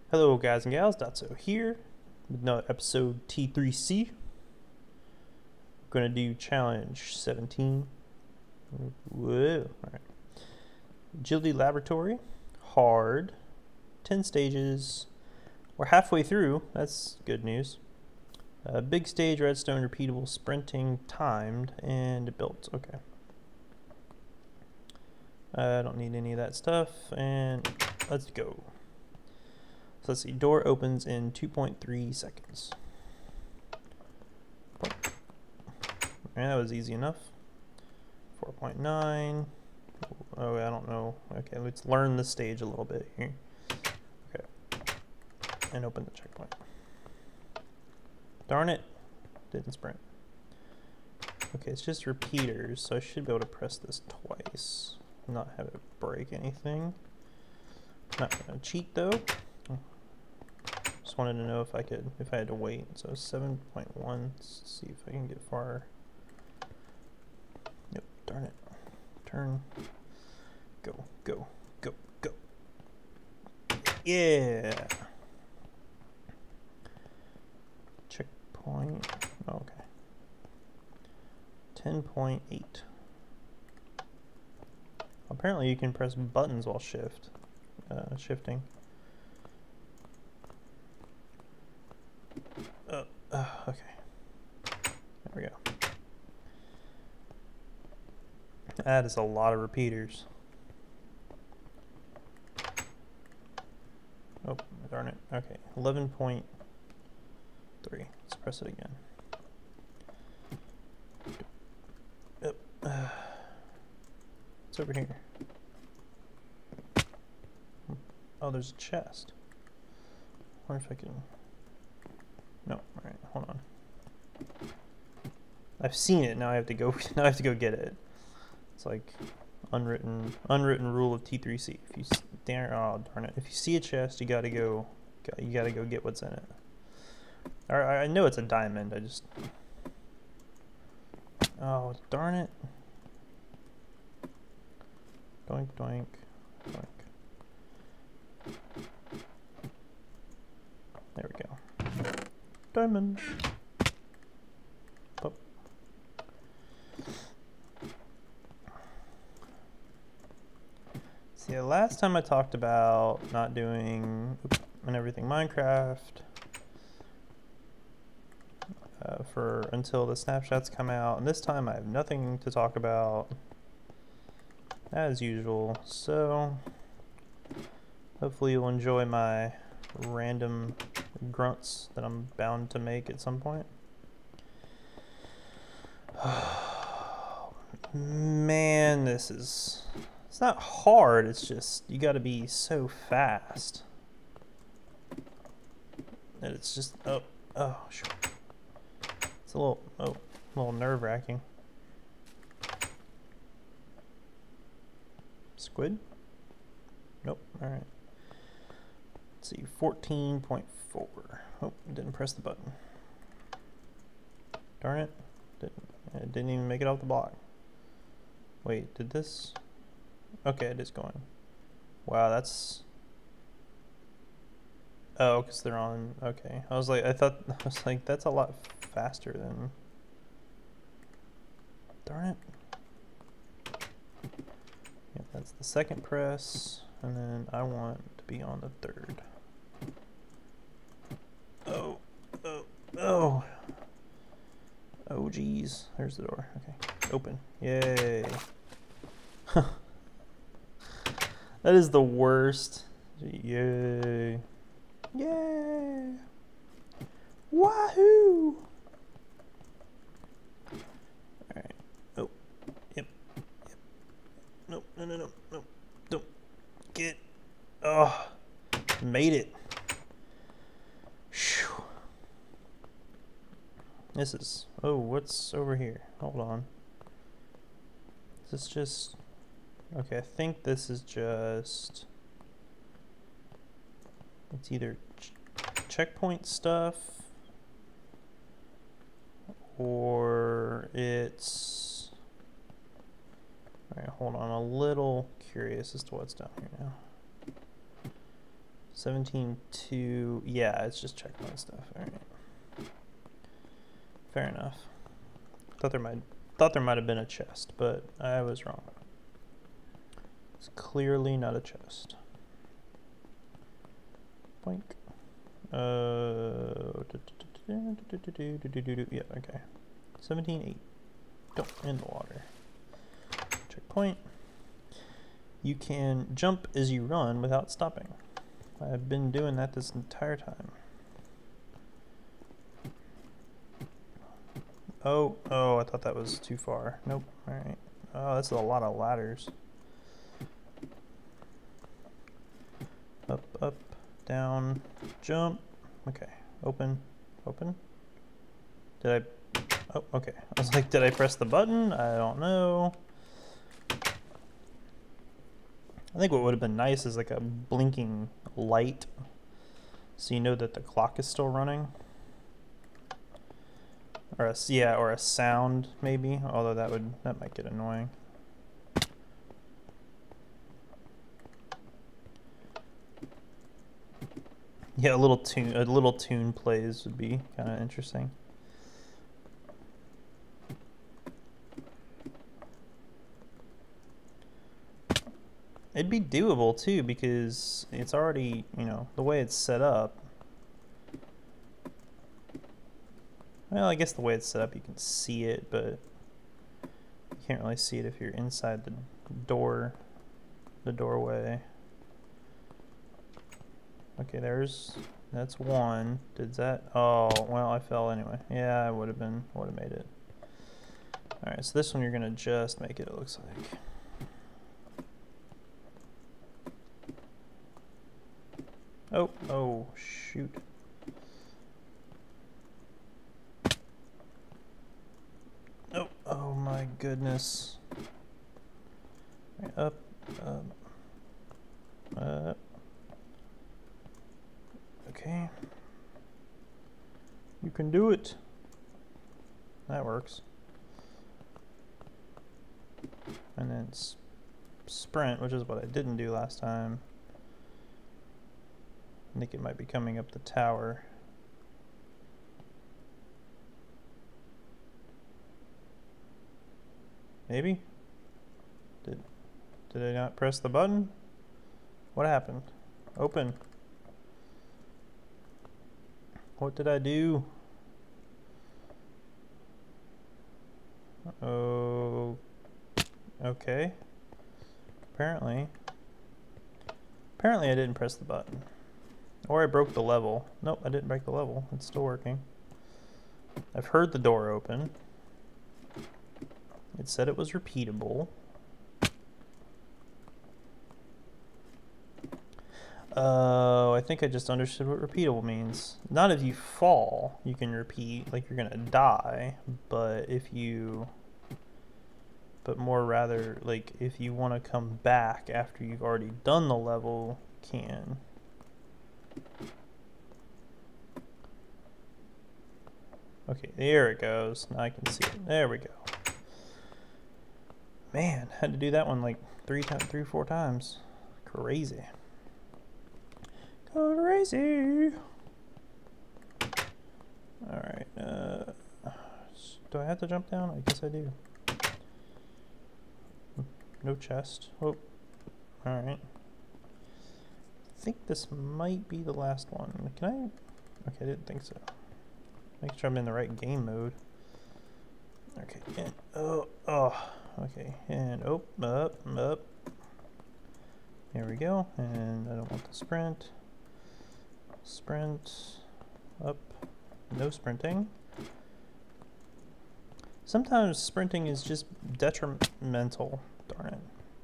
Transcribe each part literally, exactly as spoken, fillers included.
Hello guys and gals, Dotso here with another episode T three C. We're going to do challenge seventeen. Whoa, alright. Agility Laboratory, hard, ten stages. We're halfway through, that's good news. Uh, big stage, redstone, repeatable, sprinting, timed, and built. Okay. I don't need any of that stuff, and let's go. So let's see, door opens in two point three seconds. And that was easy enough. four point nine. Oh, I don't know. Okay, let's learn the stage a little bit here. Okay. And open the checkpoint. Darn it. Didn't sprint. Okay, it's just repeaters, so I should be able to press this twice. Not have it break anything. Not gonna cheat though. Just wanted to know if I could, if I had to wait. So seven point one, let's see if I can get far. Nope, darn it. Turn. Go, go, go, go. Yeah. Checkpoint. Oh, okay. ten point eight. Apparently you can press buttons while shift, uh, shifting. Uh, uh, okay. There we go. That is a lot of repeaters. Oh, darn it. Okay, eleven point three. Let's press it again. Yep. Uh, what's over here? Oh, there's a chest. I wonder if I can... No, alright, hold on. I've seen it, now I have to go now I have to go get it. It's like unwritten unwritten rule of T three C. If you darn oh darn it. If you see a chest, you gotta go you gotta go get what's in it. Alright, I know it's a diamond, I just Oh darn it. Doink doink doink. There we go. Diamond. Oh. See, the last time I talked about not doing oops, and everything Minecraft uh, for until the snapshots come out, and this time I have nothing to talk about as usual. So hopefully you'll enjoy my random grunts that I'm bound to make at some point. Man, this is... It's not hard, it's just... You gotta be so fast. And it's just... Oh, oh, sure. It's a little... Oh, a little nerve-wracking. Squid? Nope, alright. Let's see, fourteen point four. Oh, didn't press the button. Darn it. Didn't, it didn't even make it off the block. Wait, did this? Okay, it is going. Wow, that's... Oh, because they're on... Okay. I was like, I thought... I was like, that's a lot faster than... Darn it. Yep, that's the second press. And then I want to be on the third. Oh, oh, oh. Oh, geez. There's the door. Okay. Open. Yay. That is the worst. Yay. Yay. Wahoo. Alright. Oh. Yep. Yep. Nope. No, no, no. No. Don't. Get. Oh. Made it. Whew. This is... Oh, what's over here? Hold on. Is this just... Okay, I think this is just... It's either ch checkpoint stuff... Or it's... Alright, hold on. I'm a little curious as to what's down here now. seventeen two, yeah, it's just checkpoint stuff. All right. Fair enough. Thought there might thought there might have been a chest, but I was wrong. It's clearly not a chest. Boink. Uh, yeah, okay. seventeen eight. Don't in the water. Checkpoint. You can jump as you run without stopping. I've been doing that this entire time. Oh, oh, I thought that was too far. Nope. All right. Oh, that's a lot of ladders. Up, up, down, jump. Okay. Open, open. Did I? Oh, okay. I was like, did I press the button? I don't know. I think what would have been nice is like a blinking light, so you know that the clock is still running. Or a, yeah, or a sound maybe, although that would that might get annoying. Yeah, a little tune a little tune plays would be kind of interesting. It'd be doable too, because it's already, you know, the way it's set up. Well, I guess the way it's set up, you can see it, but you can't really see it if you're inside the door, the doorway. Okay, there's, that's one. Did that, oh, well, I fell anyway. Yeah, I would have been, would have made it. All right, so this one you're gonna just make it, it looks like. Oh, oh, shoot. Oh, oh my goodness. Right, up, up, up. Okay. You can do it. That works. And then sprint, which is what I didn't do last time. I think it might be coming up the tower. Maybe? Did, did I not press the button? What happened? Open. What did I do? Oh, okay. Apparently. Apparently I didn't press the button. Or I broke the level. Nope, I didn't break the level. It's still working. I've heard the door open. It said it was repeatable. Oh, uh, I think I just understood what repeatable means. Not if you fall, you can repeat, like you're gonna die, but if you, but more rather, like if you want to come back after you've already done the level, you can. Okay, there it goes. Now I can see it. There we go. Man, had to do that one like three times, three, four times. Crazy. Crazy. All right. Uh, do I have to jump down? I guess I do. No chest. Oh. All right. I think this might be the last one. Can I? Okay, I didn't think so. Make sure I'm in the right game mode. Okay. And, oh. Oh. Okay. And oh, up, up. There we go. And I don't want the sprint. Sprint. Up. No sprinting. Sometimes sprinting is just detrimental. Darn it.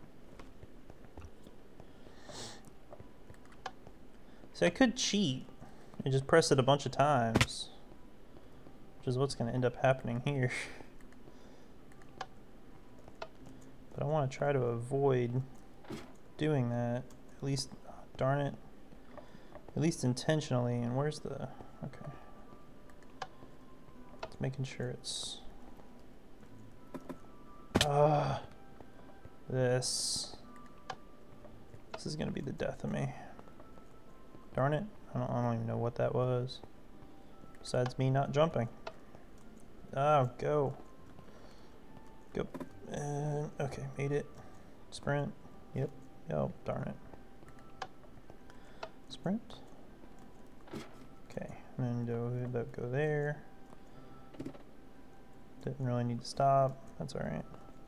See, I could cheat and just press it a bunch of times, which is what's going to end up happening here. But I want to try to avoid doing that, at least, oh, darn it, at least intentionally. And where's the, okay. It's making sure it's, ah, uh, this, this is going to be the death of me. Darn it. I don't, I don't even know what that was. Besides me not jumping. Oh, go. Go. And, okay, made it. Sprint. Yep. Oh, darn it. Sprint. Okay, and then go, go there. Didn't really need to stop. That's alright.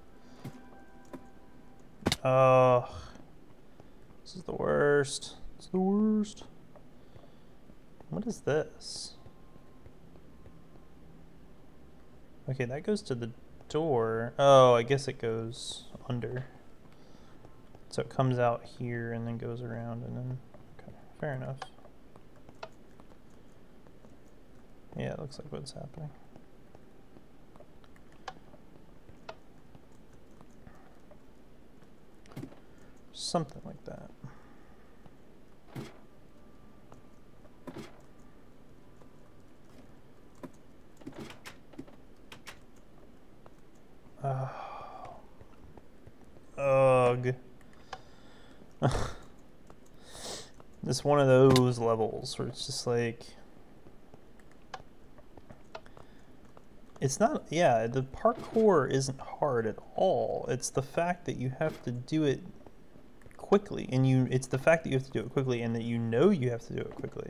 Oh, this is the worst. It's the worst. What is this? Okay, that goes to the door. Oh, I guess it goes under. So it comes out here and then goes around and then, okay, fair enough. Yeah, it looks like what's happening. Something like that. Uh, ugh. It's one of those levels where it's just like, it's not, yeah, the parkour isn't hard at all. It's the fact that you have to do it quickly, and you, it's the fact that you have to do it quickly and that you know you have to do it quickly.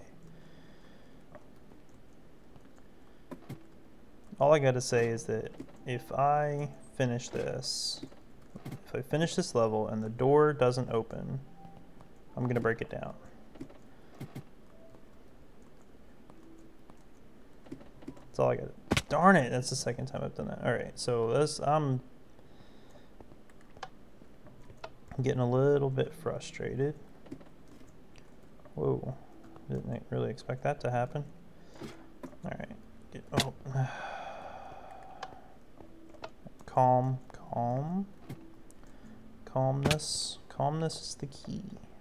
All I gotta say is that if I finish this, if I finish this level and the door doesn't open, I'm gonna break it down. That's all I got. Darn it, that's the second time I've done that. All right, so this, I'm getting a little bit frustrated. Whoa, didn't really expect that to happen. All right, get, oh. Calm, calm, calmness, calmness is the key.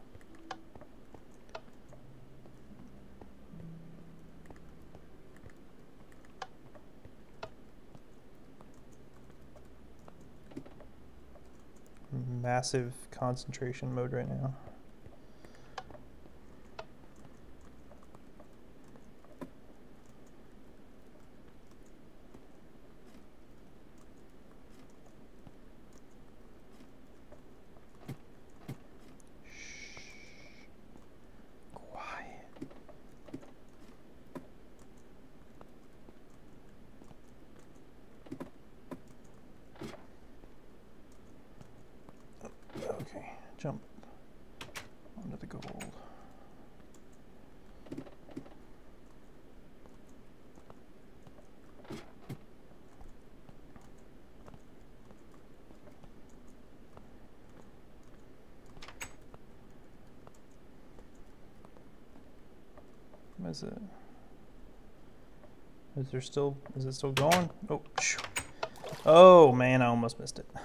Massive concentration mode right now. Okay, jump onto the gold. What is it? Is there still, is it still going? Oh, shoo. Oh man, I almost missed it.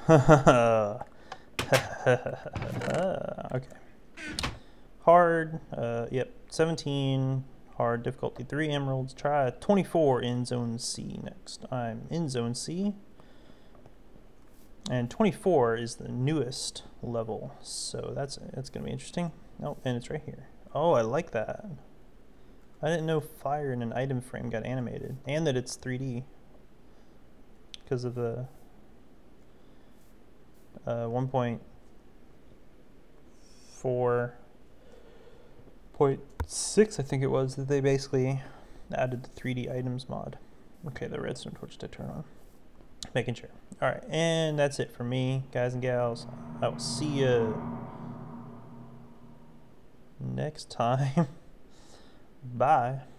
Okay. Hard, uh, yep, seventeen, hard, difficulty three emeralds. Try twenty-four in zone C next. I'm in zone C. And twenty-four is the newest level, so that's that's gonna be interesting. Oh, and it's right here. Oh, I like that. I didn't know fire in an item frame got animated, and that it's three D because of the uh, one point four point six, I think it was, that they basically added the three D items mod. Okay, the redstone torch did turn on. Making sure. All right, and that's it for me, guys and gals. I will see you next time. Bye.